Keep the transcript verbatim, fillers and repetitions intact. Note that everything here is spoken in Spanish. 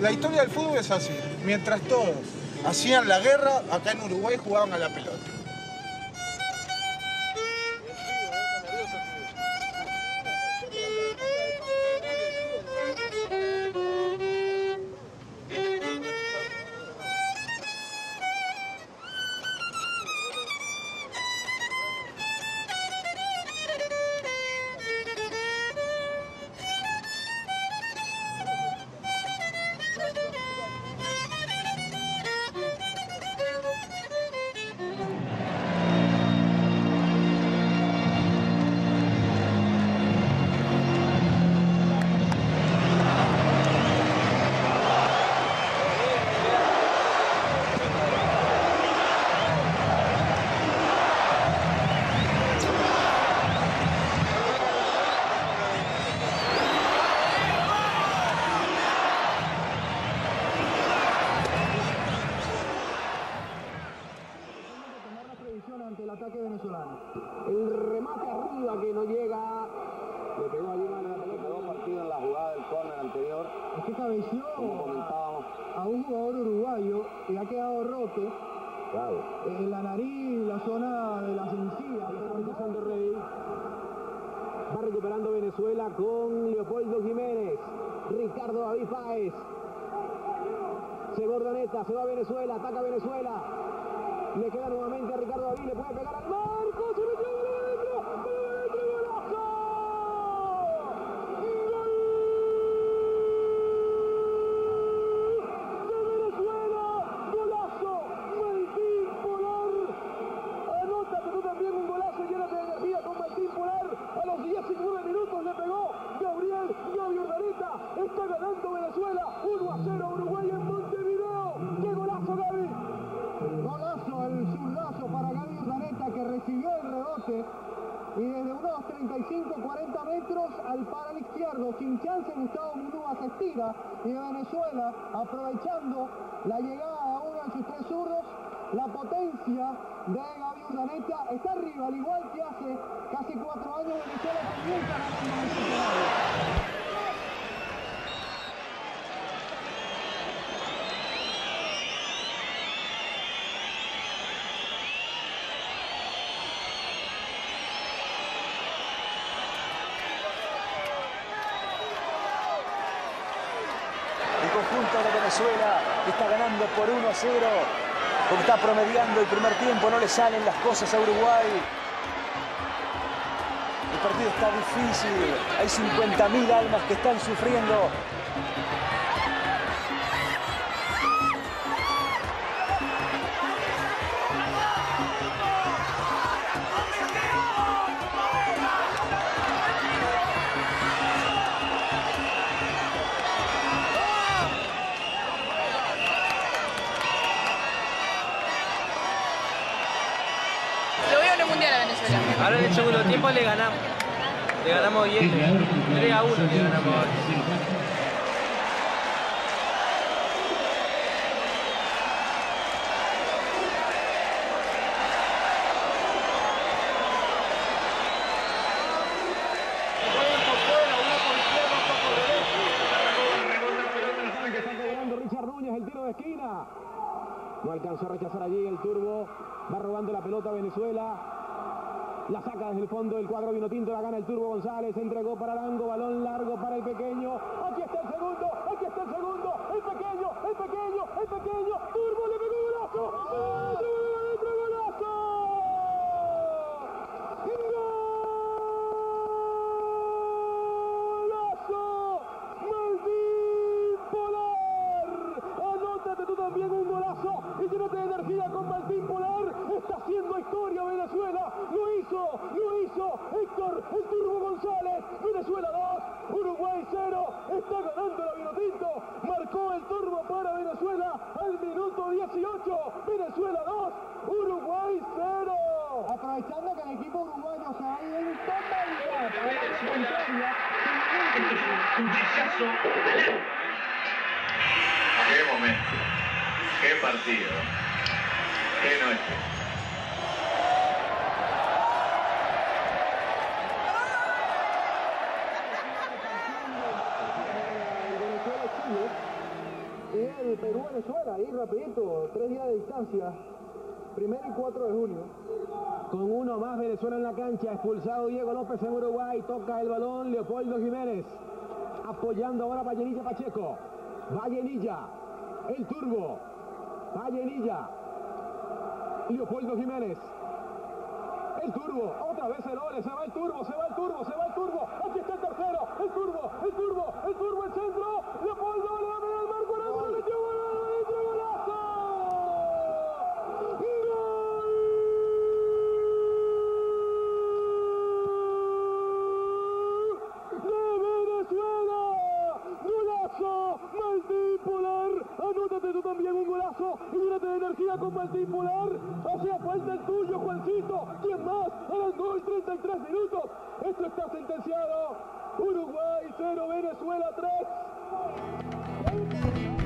La historia del fútbol es así. Mientras todos hacían la guerra, acá en Uruguay jugaban a la pelota. Ante el ataque venezolano. El remate arriba que no llega. Le pegó allí mano la pelota. Dos partidos en la jugada del córner anterior. Es que cabeció a, a un jugador uruguayo y ha quedado roto. Claro. En la nariz, la zona de las encías. Sandro Rey. Va recuperando Venezuela con Leopoldo Jiménez. Ricardo David Páez. Se Urdaneta, se va a Venezuela, ataca a Venezuela. Le queda nuevamente a Ricardo David, le puede pegar al marco, se metió adentro, adentro, golazo. ¡Gol de Venezuela! ¡Golazo! Martín Polar. Anótate tú también un golazo, llénate de energía con Martín Polar. A los diecinueve minutos le pegó Gabriel Gaby Urdaneta. Está ganando Venezuela uno a cero Uruguay en Montevideo. ¡Qué golazo, Gaby! Golazo, el zurdazo para Gaby Urdaneta, que recibió el rebote y desde unos treinta y cinco a cuarenta metros al palo izquierdo, sin chance, Gustavo Munúa se estira y Venezuela, aprovechando la llegada de uno de sus tres zurdos, la potencia de Gaby Urdaneta está arriba, al igual que hace casi cuatro años Venezuela también está ganando. Conjunto de Venezuela está ganando por uno a cero, como está promediando el primer tiempo, no le salen las cosas a Uruguay. El partido está difícil, hay cincuenta mil almas que están sufriendo. Ahora en el segundo tiempo le ganamos. Le ganamos bien. tres a uno le ganamos ahora. Richard Núñez, el tiro de esquina. No alcanzó a rechazar allí el Turbo. Va robando la pelota a Venezuela. La saca desde el fondo del cuadro vinotinto, la gana el Turbo González, entregó para Arango, balón largo para el pequeño. Aquí está el segundo, aquí está el segundo, el pequeño, el pequeño, el pequeño. Turbo le pegó golazo. ¡Adentro, adentro, golazo! ¡Golazo! Martín Polar. Anótate tú también un golazo y llénate de energía con Martín Polar. Está haciendo historia Venezuela. Lo hizo, lo hizo Héctor, el Turbo González. Venezuela dos, Uruguay cero. Está ganando la Vinotinto. Marcó el Turbo para Venezuela al minuto dieciocho. Venezuela dos, Uruguay cero. Aprovechando que el equipo uruguayo se va a ir en totalidad a la victoria. Un pichazo. Qué momento. Qué partido. Qué noche. Venezuela, ahí rapidito, tres días de distancia. Primero y cuatro de junio. Con uno más Venezuela en la cancha, expulsado Diego López en Uruguay, toca el balón Leopoldo Jiménez, apoyando ahora Vallenilla Pacheco, Vallenilla, el turbo, Vallenilla, Leopoldo Jiménez, el turbo, otra vez el ole, se va el turbo, se va el turbo, se va el turbo, aquí está el tercero, el turbo, el turbo, el turbo, el centro, Leopoldo le va a pegar al marco, el gol, metió gol, golazo. Martín Polar, anótate tú también un golazo y llénate de energía con Martín Polar. O sea, falta el tuyo, Juancito. ¿Quién más? A los gol, treinta y tres minutos. Esto está sentenciado. Uruguay cero, Venezuela tres.